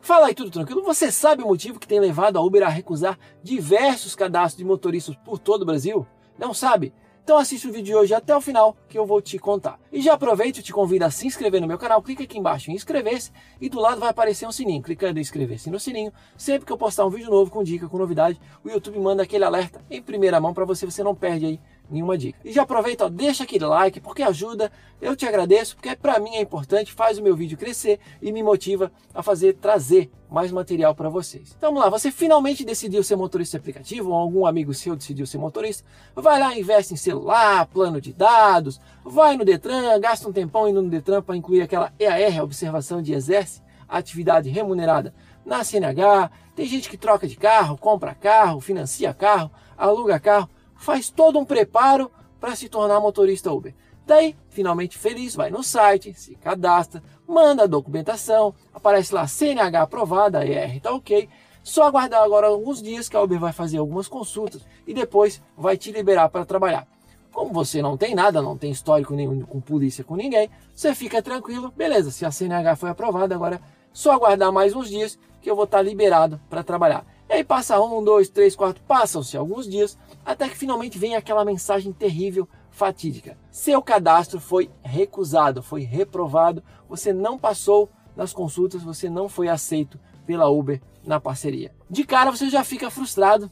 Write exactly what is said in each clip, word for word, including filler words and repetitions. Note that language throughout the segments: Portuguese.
Fala aí, tudo tranquilo? Você sabe o motivo que tem levado a Uber a recusar diversos cadastros de motoristas por todo o Brasil? Não sabe? Então assiste o vídeo de hoje até o final que eu vou te contar. E já aproveito e te convido a se inscrever no meu canal, clica aqui embaixo em inscrever-se e do lado vai aparecer um sininho. Clicando em inscrever-se no sininho, sempre que eu postar um vídeo novo com dica, com novidade, o YouTube manda aquele alerta em primeira mão para você, você não perde aí nenhuma dica. E já aproveita, ó, deixa aquele like porque ajuda, eu te agradeço, porque para mim é importante, faz o meu vídeo crescer e me motiva a fazer, trazer mais material para vocês. Então vamos lá, você finalmente decidiu ser motorista de aplicativo, ou algum amigo seu decidiu ser motorista, vai lá, investe em celular, plano de dados, vai no Detran, gasta um tempão indo no Detran para incluir aquela E A R, observação de exerce, atividade remunerada na C N H, tem gente que troca de carro, compra carro, financia carro, aluga carro, faz todo um preparo para se tornar motorista Uber. Daí, finalmente feliz, vai no site, se cadastra, manda a documentação, aparece lá C N H aprovada, a E R tá ok. Só aguardar agora alguns dias que a Uber vai fazer algumas consultas e depois vai te liberar para trabalhar. Como você não tem nada, não tem histórico nenhum com polícia, com ninguém, você fica tranquilo, beleza, se a C N H foi aprovada, agora só aguardar mais uns dias que eu vou estar liberado para trabalhar. E aí passa um, dois, três, quatro, passam-se alguns dias, até que finalmente vem aquela mensagem terrível, fatídica. Seu cadastro foi recusado, foi reprovado, você não passou nas consultas, você não foi aceito pela Uber na parceria. De cara você já fica frustrado.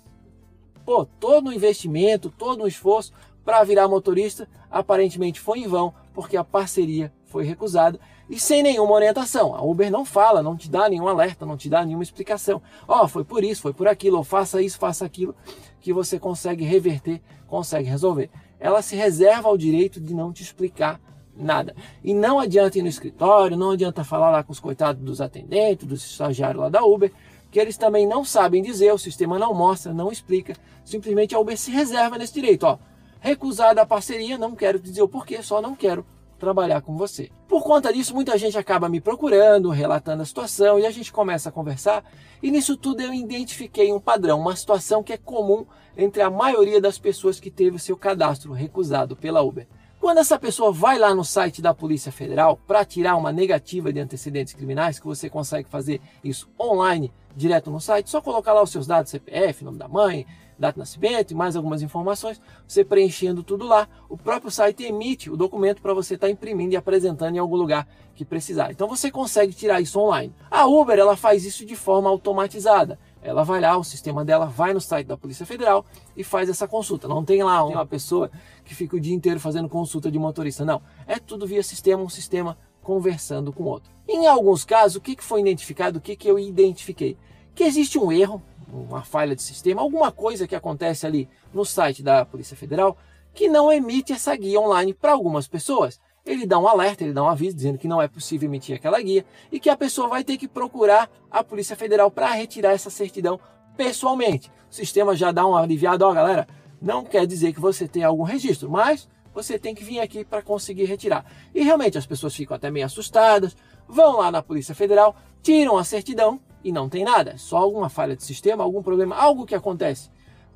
Pô, todo o investimento, todo o esforço para virar motorista aparentemente foi em vão, porque a parceria foi recusada e sem nenhuma orientação. A Uber não fala, não te dá nenhum alerta, não te dá nenhuma explicação. Ó, oh, foi por isso, foi por aquilo, ou faça isso, faça aquilo, que você consegue reverter, consegue resolver. Ela se reserva o direito de não te explicar nada. E não adianta ir no escritório, não adianta falar lá com os coitados dos atendentes, dos estagiários lá da Uber, que eles também não sabem dizer, o sistema não mostra, não explica. Simplesmente a Uber se reserva nesse direito. Ó, recusada a parceria, não quero te dizer o porquê, só não quero trabalhar com você. Por conta disso, muita gente acaba me procurando, relatando a situação e a gente começa a conversar e nisso tudo eu identifiquei um padrão, uma situação que é comum entre a maioria das pessoas que teve o seu cadastro recusado pela Uber. Quando essa pessoa vai lá no site da Polícia Federal para tirar uma negativa de antecedentes criminais, que você consegue fazer isso online, direto no site, só colocar lá os seus dados, C P F, nome da mãe, data de nascimento e mais algumas informações, você preenchendo tudo lá, o próprio site emite o documento para você estar tá imprimindo e apresentando em algum lugar que precisar. Então você consegue tirar isso online. A Uber, ela faz isso de forma automatizada. Ela vai lá, o sistema dela vai no site da Polícia Federal e faz essa consulta. Não tem lá uma pessoa que fica o dia inteiro fazendo consulta de motorista, não. É tudo via sistema, um sistema conversando com o outro. Em alguns casos, o que foi identificado, o que eu identifiquei? Que existe um erro, uma falha de sistema, alguma coisa que acontece ali no site da Polícia Federal que não emite essa guia online para algumas pessoas. Ele dá um alerta, ele dá um aviso dizendo que não é possível emitir aquela guia e que a pessoa vai ter que procurar a Polícia Federal para retirar essa certidão pessoalmente. O sistema já dá um aliviado, ó galera, não quer dizer que você tem algum registro, mas você tem que vir aqui para conseguir retirar. E realmente as pessoas ficam até meio assustadas, vão lá na Polícia Federal, tiram a certidão e não tem nada, só alguma falha de sistema, algum problema, algo que acontece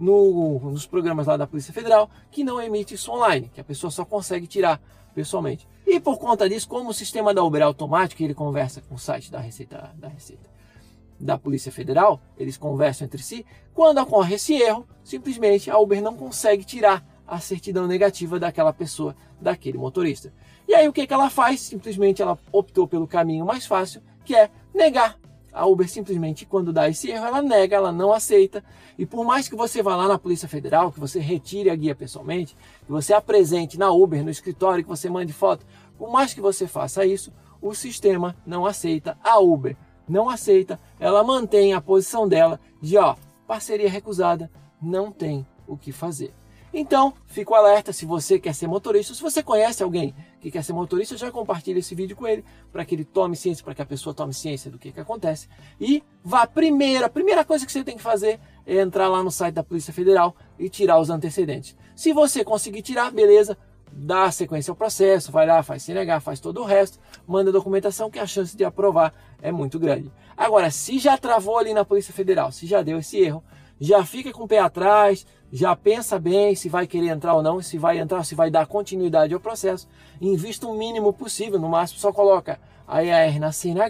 no, nos programas lá da Polícia Federal que não emite isso online, que a pessoa só consegue tirar pessoalmente. E por conta disso, como o sistema da Uber é automático, ele conversa com o site da Receita, da Receita, da Polícia Federal, eles conversam entre si, quando ocorre esse erro, simplesmente a Uber não consegue tirar a certidão negativa daquela pessoa, daquele motorista. E aí o que, que ela faz? Simplesmente ela optou pelo caminho mais fácil, que é negar. A Uber simplesmente, quando dá esse erro, ela nega, ela não aceita. E por mais que você vá lá na Polícia Federal, que você retire a guia pessoalmente, que você apresente na Uber, no escritório, que você mande foto, por mais que você faça isso, o sistema não aceita. A Uber não aceita, ela mantém a posição dela de, ó, parceria recusada, não tem o que fazer. Então, fico alerta, se você quer ser motorista, se você conhece alguém que quer ser motorista, já compartilha esse vídeo com ele, para que ele tome ciência, para que a pessoa tome ciência do que, que acontece. E vá primeiro, a primeira coisa que você tem que fazer é entrar lá no site da Polícia Federal e tirar os antecedentes. Se você conseguir tirar, beleza, dá sequência ao processo, vai lá, faz C N H, faz todo o resto, manda a documentação que a chance de aprovar é muito grande. Agora, se já travou ali na Polícia Federal, se já deu esse erro, já fica com o pé atrás, já pensa bem se vai querer entrar ou não, se vai entrar, se vai dar continuidade ao processo, invista o mínimo possível, no máximo só coloca a E A R na C N H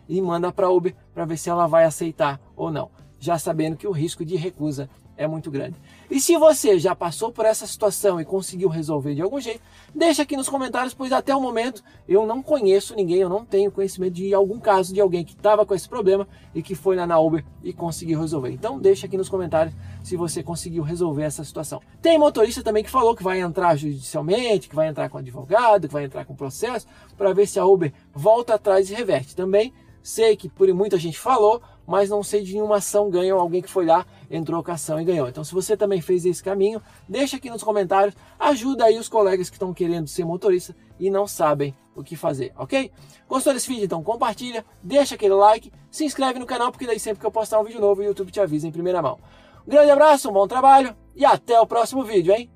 e manda para a Uber para ver se ela vai aceitar ou não, já sabendo que o risco de recusa é muito grande. E se você já passou por essa situação e conseguiu resolver de algum jeito, deixa aqui nos comentários, pois até o momento eu não conheço ninguém, eu não tenho conhecimento de algum caso de alguém que estava com esse problema e que foi lá na Uber e conseguiu resolver. Então deixa aqui nos comentários se você conseguiu resolver essa situação. Tem motorista também que falou que vai entrar judicialmente, que vai entrar com advogado, que vai entrar com processo, para ver se a Uber volta atrás e reverte. Também sei que por muita gente falou, mas não sei de nenhuma ação ganha ou alguém que foi lá, entrou com a ação e ganhou. Então se você também fez esse caminho, deixa aqui nos comentários, ajuda aí os colegas que estão querendo ser motorista e não sabem o que fazer, ok? Gostou desse vídeo? Então compartilha, deixa aquele like, se inscreve no canal, porque daí sempre que eu postar um vídeo novo, o YouTube te avisa em primeira mão. Um grande abraço, um bom trabalho e até o próximo vídeo, hein?